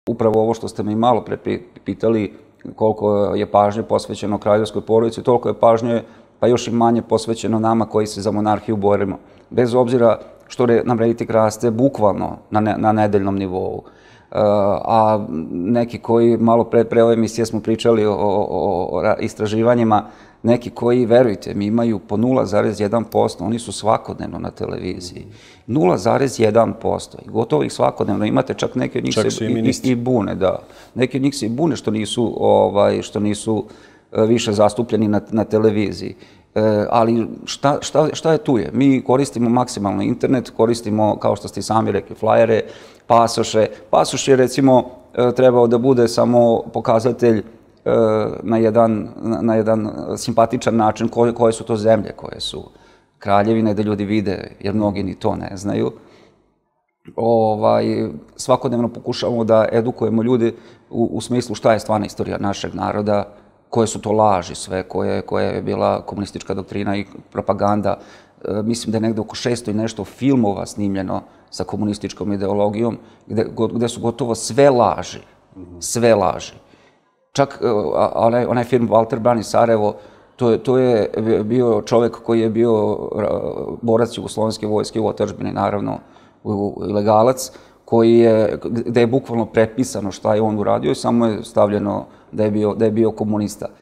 Upravo ovo što ste me i malo pre pitali, koliko je pažnje posvećeno kraljevskoj porodici, toliko je pažnje, pa još i manje posvećeno nama koji se za monarhiju borimo. Bez obzira što nam rejting raste bukvalno na nedeljnom nivou. A neki koji, malo pre ove emisije smo pričali o istraživanjima, neki koji, verujte mi, imaju po 0,1%, oni su svakodnevno na televiziji. 0,1%. I gotovo ih svakodnevno. Imate čak neke od njih se i bune, da. Neki od njih se i bune što nisu više zastupljeni na televiziji. Ali šta je tu je? Mi koristimo maksimalno internet, koristimo, kao što ste i sami rekli, flajere, pasoše. Pasoš je, recimo, trebao da bude samo pokazatelj na jedan simpatičan način koje su to zemlje, koje su kraljevine, da ljudi vide, jer mnogi ni to ne znaju. Svakodnevno pokušavamo da edukujemo ljudi u smislu šta je stvarna istorija našeg naroda, koje su to laži sve, koja je bila komunistička doktrina i propaganda. Mislim da je negde oko 600 i nešto filmova snimljeno sa komunističkom ideologijom, gde su gotovo sve laži. Sve laži. Čak onaj film Walter brani Sarajevo, to je bio čovek koji je bio borac Jugoslovenske vojske u otadžbini, naravno, ilegalac, gde je bukvalno prepisano šta je on uradio i samo je stavljeno da je bio komunista.